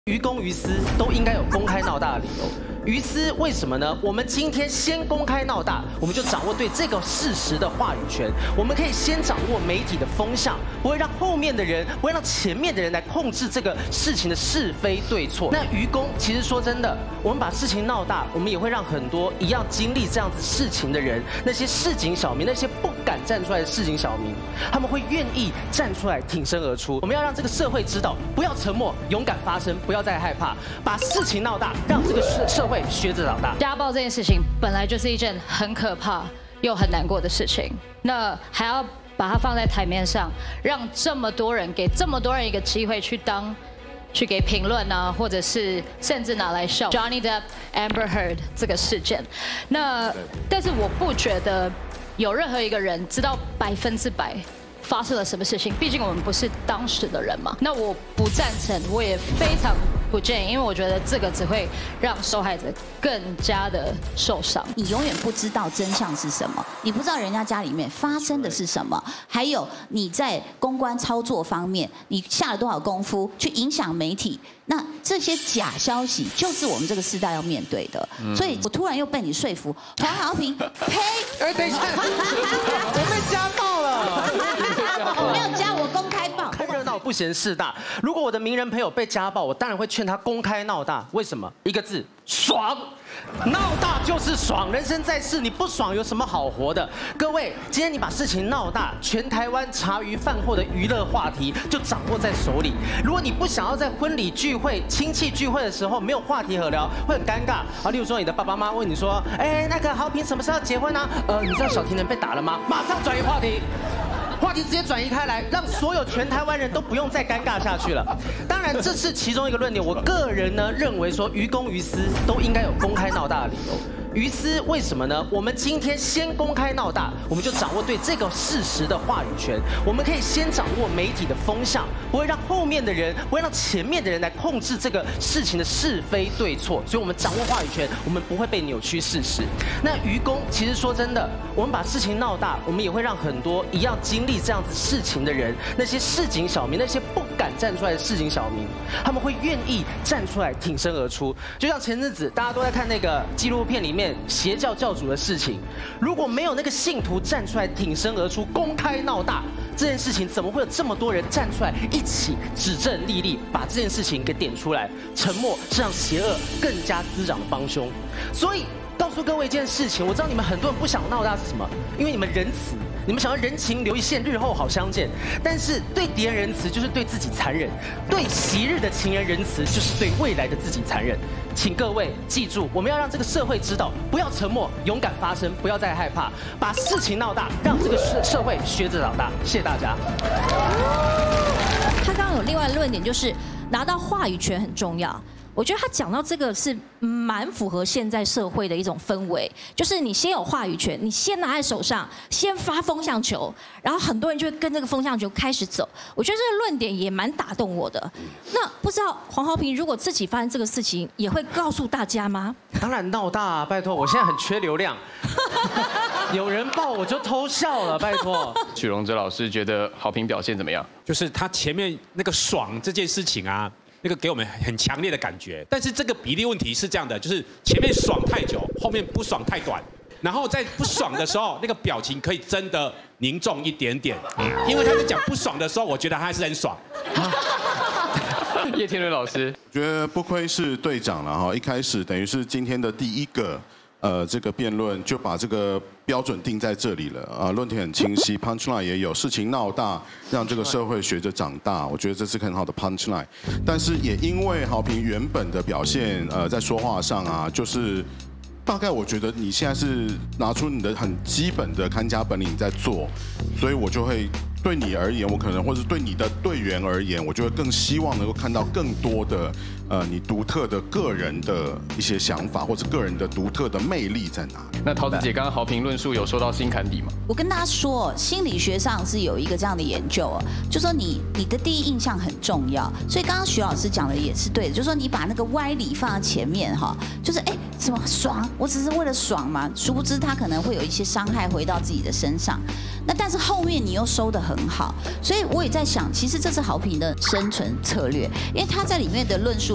于公于私都应该有公开闹大的理由。于私为什么呢？我们今天先公开闹大，我们就掌握对这个事实的话语权。我们可以先掌握媒体的风向，不会让后面的人，不会让前面的人来控制这个事情的是非对错。那于公其实说真的，我们把事情闹大，我们也会让很多一样经历这样子事情的人，那些市井小民，那些不敢站出来的市井小民，他们会愿意站出来挺身而出。我们要让这个社会知道，不要沉默，勇敢发声，不要再害怕，把事情闹大，让这个社会学着长大。 家暴这件事情本来就是一件很可怕又很难过的事情，那还要把它放在台面上，让这么多人给这么多人一个机会去给评论啊，或者是甚至拿来笑 Johnny Depp、Amber Heard 这个事件。那但是我不觉得有任何一个人知道100%发生了什么事情，毕竟我们不是当时的人嘛。那我不赞成，我也非常不建议，因为我觉得这个只会让受害者更加的受伤。 你永远不知道真相是什么，你不知道人家家里面发生的是什么，还有你在公关操作方面，你下了多少功夫去影响媒体。那这些假消息就是我们这个时代要面对的。所以我突然又被你说服，黄豪平，呸！ 哎，等一下，我被家暴了。 我没有加，我公开报。 看热闹不嫌事大。如果我的名人朋友被家暴，我当然会劝他公开闹大。为什么？一个字，爽。闹大就是爽，人生在世，你不爽有什么好活的？各位，今天你把事情闹大，全台湾茶余饭后的娱乐话题就掌握在手里。如果你不想要在婚礼聚会、亲戚聚会的时候没有话题可聊，会很尴尬啊。例如说，你的爸爸妈妈问你说，哎，那个豪平什么时候结婚呢？你知道小甜甜被打了吗？马上转移话题。话题直接转移开来，让所有全台湾人都不用再尴尬下去了。当然，这是其中一个论点。我个人呢认为说，于公于私都应该有公开闹大的理由。于私为什么呢？我们今天先公开闹大，我们就掌握对这个事实的话语权。我们可以先掌握媒体的风向，不会让后面的人，不会让前面的人来控制这个事情的是非对错。所以我们掌握话语权，我们不会被扭曲事实。那于公其实说真的，我们把事情闹大，我们也会让很多一样经历这样子事情的人，那些市井小民，那些不敢站出来的市井小民，他们会愿意站出来挺身而出。就像前阵子大家都在看那个纪录片里面邪教教主的事情，如果没有那个信徒站出来挺身而出，公开闹大这件事情，怎么会有这么多人站出来一起指证莉莉，把这件事情给点出来？沉默是让邪恶更加滋长的帮凶。所以告诉各位一件事情，我知道你们很多人不想闹大是什么？因为你们仁慈。你们想要人情留一线，日后好相见。但是对敌人仁慈，就是对自己残忍；对昔日的情人仁慈，就是对未来的自己残忍。请各位记住，我们要让这个社会知道，不要沉默，勇敢发声，不要再害怕，把事情闹大，让这个社会学着长大。谢谢大家。 他刚刚有另外的论点，就是拿到话语权很重要。我觉得他讲到这个是蛮符合现在社会的一种氛围，就是你先有话语权，你先拿在手上，先发风向球，然后很多人就会跟这个风向球开始走。我觉得这个论点也蛮打动我的。那不知道黄豪平如果自己发生这个事情，也会告诉大家吗？ 当然闹大啊，拜托，我现在很缺流量，有人爆我就偷笑了，拜托。 许荣哲老师觉得豪平表现怎么样？ 就是他前面那个爽这件事情啊。那个给我们很强烈的感觉，但是这个比例问题是这样的，就是前面爽太久，后面不爽太短，然后在不爽的时候，那个表情可以真的凝重一点点，因为他在讲不爽的时候，我觉得他还是很爽。 叶天伦老师， 我觉得不愧是队长了哈，一开始等于是今天的第一个。这个辩论就把这个标准定在这里了啊，论点很清晰 ，punchline 也有，事情闹大，让这个社会学着长大，我觉得这是很好的 punchline。但是也因为豪平原本的表现，在说话上啊，就是大概我觉得你现在是拿出你的很基本的看家本领在做，所以我就会。对你而言，我可能或者对你的队员而言，我就会更希望能够看到更多的你独特的个人的一些想法，或者个人的独特的魅力在哪里。 那桃子姐刚刚豪平论述有说到心坎底吗？ 我跟大家说，心理学上是有一个这样的研究哦，就说你的第一印象很重要。所以刚刚徐老师讲的也是对的，就是说你把那个歪理放在前面哈，就是什么爽，我只是为了爽嘛，殊不知他可能会有一些伤害回到自己的身上。那但是后面你又收得很好，所以我也在想，其实这是豪平的生存策略，因为他在里面的论述里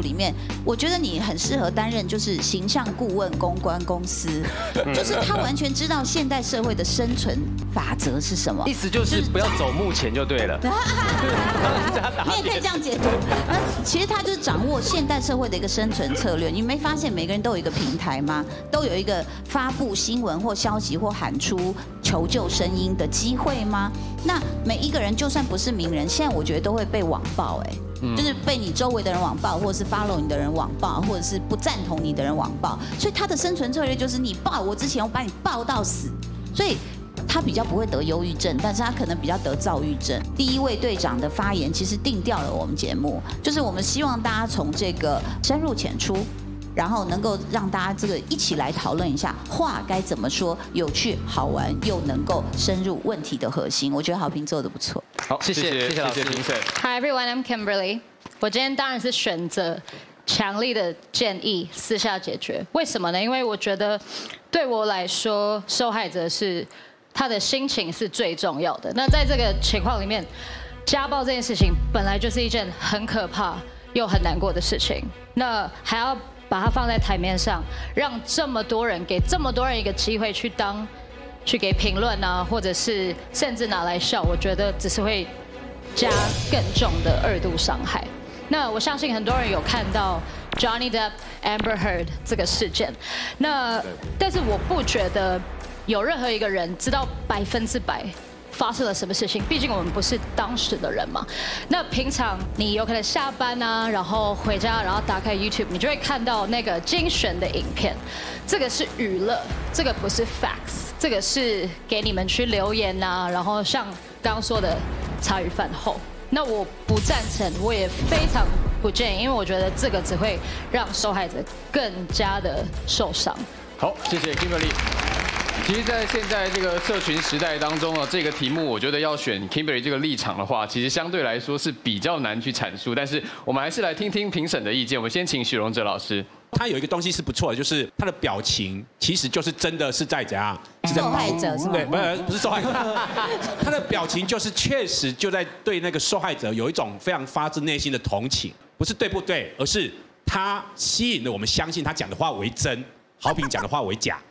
里面，我觉得你很适合担任就是形象顾问公关公司，就是他完全知道现代社会的生存法则是什么。 意思就是不要走幕前就对了。 你也可以这样解读。那其实他就是掌握现代社会的一个生存策略。你没发现每个人都有一个平台吗？都有一个发布新闻或消息或喊出求救声音的机会吗？那每一个人就算不是名人，现在我觉得都会被网暴，就是被你周围的人网暴，或者是 follow 你的人网暴，或者是不赞同你的人网暴。所以他的生存策略就是你爆我之前，我把你爆到死。所以他比较不会得忧郁症，但是他可能比较得躁郁症。第一位队长的发言其实定调了我们节目，就是我们希望大家从这个深入浅出，然后能够让大家这个一起来讨论一下话该怎么说，有趣好玩又能够深入问题的核心。我觉得好评做得不错。 好，谢谢评审。 Hi everyone, I'm Kimberly。我今天当然是选择强力的建议私下解决。为什么呢？因为我觉得对我来说，受害者是他的心情是最重要的。那在这个情况里面，家暴这件事情本来就是一件很可怕又很难过的事情。那还要把它放在台面上，让这么多人给这么多人一个机会去给评论啊，或者是甚至拿来笑，我觉得只是会加更重的2度伤害。那我相信很多人有看到 Johnny Depp、Amber Heard 这个事件，但是我不觉得有任何一个人知道100%发生了什么事情，毕竟我们不是当时的人嘛。那平常你有可能下班啊，然后回家，然后打开 YouTube， 你就会看到那个精选的影片。这个是娱乐，这个不是 facts， 这个是给你们去留言啊，然后像刚刚说的茶余饭后。那我不赞成，我也非常不建议，因为我觉得这个只会让受害者更加的受伤。 好，谢谢 Kimberly。其实，在现在这个社群时代当中啊，这个题目我觉得要选 Kimberly 这个立场的话，其实相对来说是比较难去阐述。但是我们还是来听听评审的意见。我们先请许荣哲老师。 他有一个东西是不错的，就是他的表情其实就是真的是在怎样，是在受害者是吗？ 对，不是受害者，他的表情就是确实就在对那个受害者有一种非常发自内心的同情，不是对不对，而是他吸引了我们相信他讲的话为真。好评讲的话为假。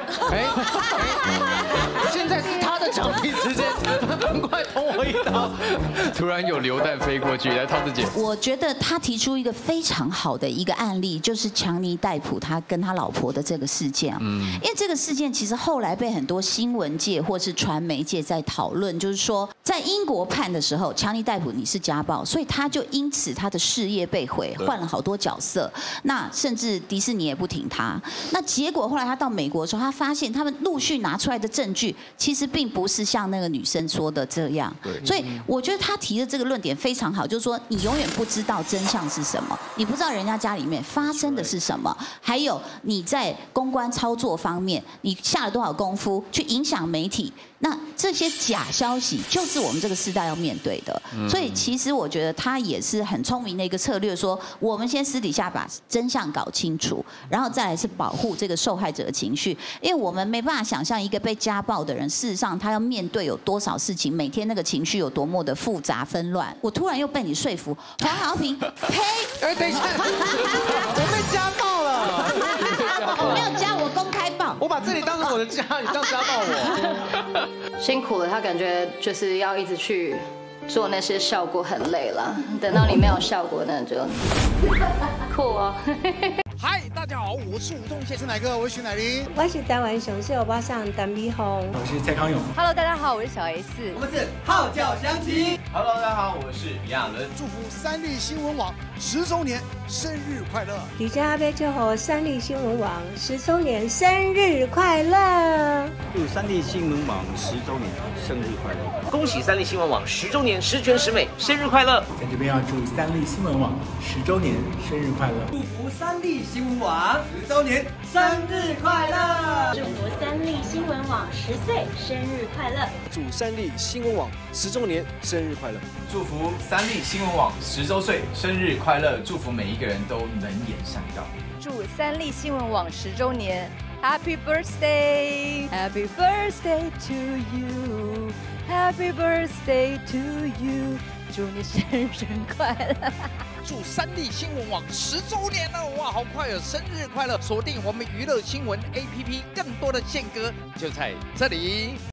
现在是他的奖励时间，很快捅我一刀。 突然有流弹飞过去，来涛子姐。 我觉得他提出一个非常好的一个案例，就是强尼戴普他跟他老婆的这个事件啊。因为这个事件其实后来被很多新闻界或是传媒界在讨论，就是说在英国判的时候，强尼戴普你是家暴，所以他就因此他的事业被毁，换了好多角色。那甚至迪士尼也不挺他。那结果后来他到美国的时候，他发现他们陆续拿出来的证据，其实并不是像那个女生说的这样。所以我觉得他提的这个论点非常好，就是说你永远不知道真相是什么，你不知道人家家里面发生的是什么，还有你在公关操作方面，你下了多少功夫去影响媒体。那这些假消息就是我们这个时代要面对的，所以其实我觉得他也是很聪明的一个策略，说我们先私底下把真相搞清楚，然后再来是保护这个受害者的情绪，因为我们没办法想象一个被家暴的人，事实上他要面对有多少事情，每天那个情绪有多么的复杂纷乱。我突然又被你说服，黄豪平，呸！ 等一下，我被家暴了。 我没有家，我公开报。 我把这里当成我的家，你当家暴我。 辛苦了，他感觉就是要一直去做那些效果，很累了。等到你没有效果，那就酷哦。 嗨，大家好，我是吴宗宪，是哪个？我是徐乃麟， 我是台湾雄狮欧巴桑陈美凤， 我是蔡康永。 Hello， 大家好，我是小 S， 我们是号角响起。 Hello， 大家好，我是李亚伦。 祝福三立新闻网10周年生日快乐！ 李佳贝祝贺三立新闻网10周年生日快乐！ 祝三立新闻网10周年生日快乐！ 恭喜三立新闻网10周年十全十美，生日快乐！ 在这边要祝三立新闻网10周年生日快乐！ 祝福三立新闻网10周年生日快乐！ 祝福三立新闻网10岁生日快乐！ 祝三立新闻网10周年生日快乐！ 祝福三立新闻网10周岁生日快乐！祝福每一个人都能言善道。 祝三立新闻网10周年 Happy Birthday Happy Birthday to you Happy Birthday to you 祝你生日快乐！ 祝三立新闻网10周年了，哇，好快哦！生日快乐！锁定我们娱乐新闻 APP， 更多的宪歌就在这里。